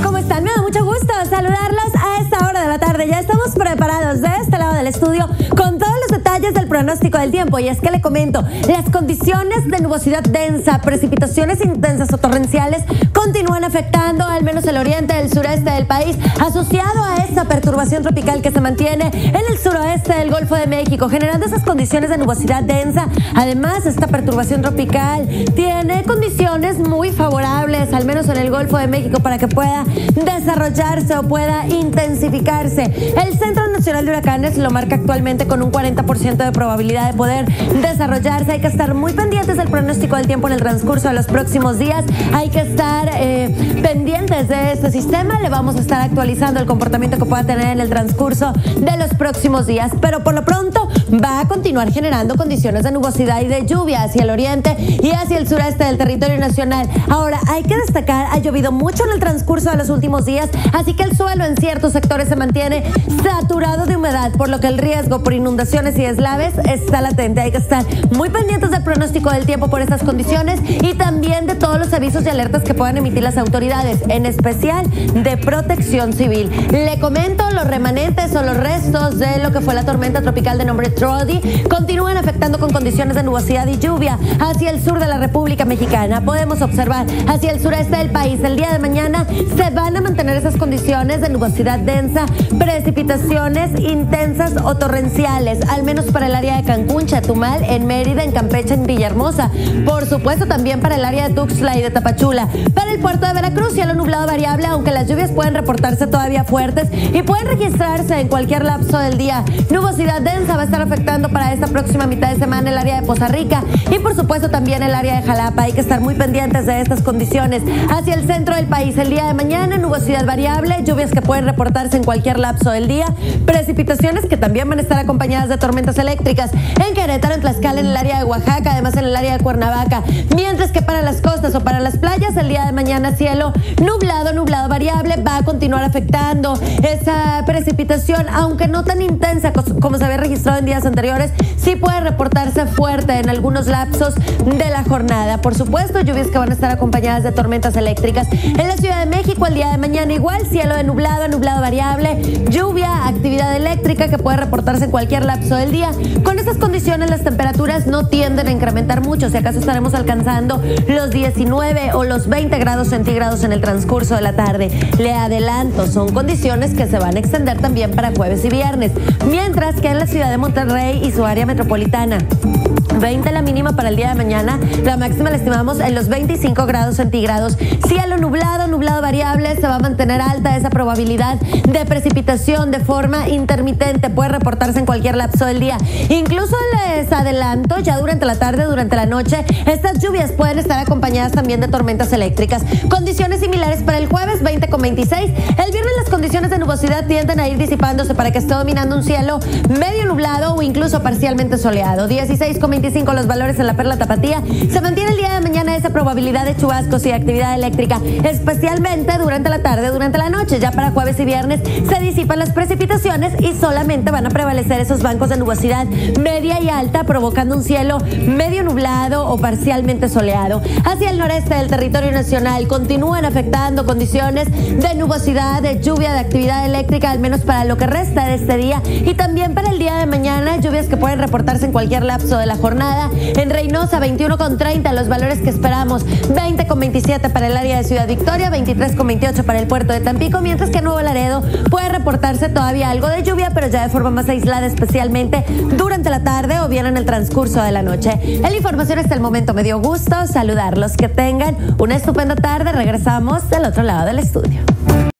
¿Cómo están? Me da mucho gusto saludarlos a esta hora de la tarde. Ya estamos preparados de este lado del estudio con todos los detalles del pronóstico del tiempo. Y es que le comento, las condiciones de nubosidad densa, precipitaciones intensas o torrenciales continúan afectando al menos el oriente y el sureste del país, asociado a esta perturbación tropical que se mantiene en el suroeste del Golfo de México, generando esas condiciones de nubosidad densa. Además, esta perturbación tropical tiene condiciones muy favorables, al menos en el Golfo de México, para que pueda desarrollarse o pueda intensificarse. El Centro Nacional de Huracanes lo marca actualmente con un 40% de probabilidad de poder desarrollarse. Hay que estar muy pendientes del pronóstico del tiempo en el transcurso de los próximos días. Hay que estar pendientes de este sistema. Le vamos a estar actualizando el comportamiento que pueda tener en el transcurso de los próximos días. Pero por lo pronto va a continuar generando condiciones de nubosidad y de lluvia hacia el oriente y hacia el sureste del territorio nacional. Ahora, hay que destacar, ha llovido mucho en el transcurso de los últimos días, así que el suelo en ciertos sectores se mantiene saturado de humedad, por lo que el riesgo por inundaciones y deslaves está latente. Hay que estar muy pendientes del pronóstico del tiempo por estas condiciones y también de todos los avisos y alertas que puedan emitir las autoridades, en especial de Protección Civil. Le comento, los remanentes o los restos de lo que fue la tormenta tropical de nombre Trody continúan afectando con condiciones de nubosidad y lluvia hacia el sur de la República Mexicana. Podemos observar hacia el sureste del país. El día de mañana se van a mantener esas condiciones de nubosidad densa, precipitaciones intensas o torrenciales, al menos para el área de Cancún, Chetumal, en Mérida, en Campeche, en Villahermosa. Por supuesto, también para el área de Tuxtla y de Tapachula. Para el puerto de Veracruz, cielo nublado variable, aunque las lluvias pueden reportarse todavía fuertes y pueden registrarse en cualquier lapso del día. Nubosidad densa va a estar afectando para esta próxima mitad de semana el área de Poza Rica y por supuesto también el área de Jalapa. Hay que estar muy pendientes de estas condiciones. Hacia el centro del país, el día de mañana, nubosidad variable, lluvias que pueden reportarse en cualquier lapso del día, precipitaciones que también van a estar acompañadas de tormentas eléctricas en Querétaro, en Tlaxcala, en el área de Oaxaca, además en el área de Cuernavaca. Mientras que para las costas o para las playas, el día de mañana cielo nublado variable, va a continuar afectando esa precipitación, aunque no tan intensa como se había registrado en días anteriores, sí puede reportarse fuerte en algunos lapsos de la jornada. Por supuesto, lluvias que van a estar acompañadas de tormentas eléctricas. En la Ciudad de México, el día de mañana igual, cielo de nublado variable, lluvia, actividad eléctrica que puede reportarse en cualquier lapso del día. Con estas condiciones, las temperaturas no tienden a incrementar mucho, si acaso estaremos alcanzando los 19 o los 20 grados centígrados en el transcurso de la tarde. Le adelanto, son condiciones que se van a extender también para jueves y viernes, mientras que en la ciudad de Monterrey y su área metropolitana, 20 la mínima para el día de mañana, la máxima la estimamos en los 25 grados centígrados. Cielo nublado variable, se va a mantener alta esa probabilidad de precipitación de forma intermitente, puede reportarse en cualquier lapso del día. Incluso les adelanto, ya durante la tarde, durante la noche, estas lluvias pueden estar acompañadas también de tormentas eléctricas. Condiciones similares para el jueves, 20 con 26. El viernes las condiciones de nubosidad tienden a ir disipándose para que esté dominando un cielo medio nublado o incluso parcialmente soleado. 16 con 25 los valores en la Perla Tapatía. Se mantiene el día de mañana esa probabilidad de chubascos y actividad eléctrica, especialmente durante la tarde, durante la noche. Ya para jueves y viernes se disipan las precipitaciones y solamente van a prevalecer esos bancos de nubosidad media y alta, provocando un cielo medio nublado o parcialmente soleado. Hacia el noreste del territorio nacional continúan afectando condiciones de nubosidad, de lluvia, de actividad eléctrica, al menos para lo que resta de este día y también para el día de mañana, lluvias que pueden reportarse en cualquier lapso de la jornada. En Reynosa, 21 con 30 los valores que esperamos, 20 con 27 para el área de Ciudad Victoria, 23 con 28 para el puerto de Tampico, mientras que en Nuevo Laredo puede reportarse todavía algo de lluvia, pero ya de forma más aislada, especialmente durante la tarde o bien en el transcurso de la noche. En la información hasta el momento me dio gusto saludarlos. Que tengan una estupenda tarde. Regresamos del otro lado del estudio.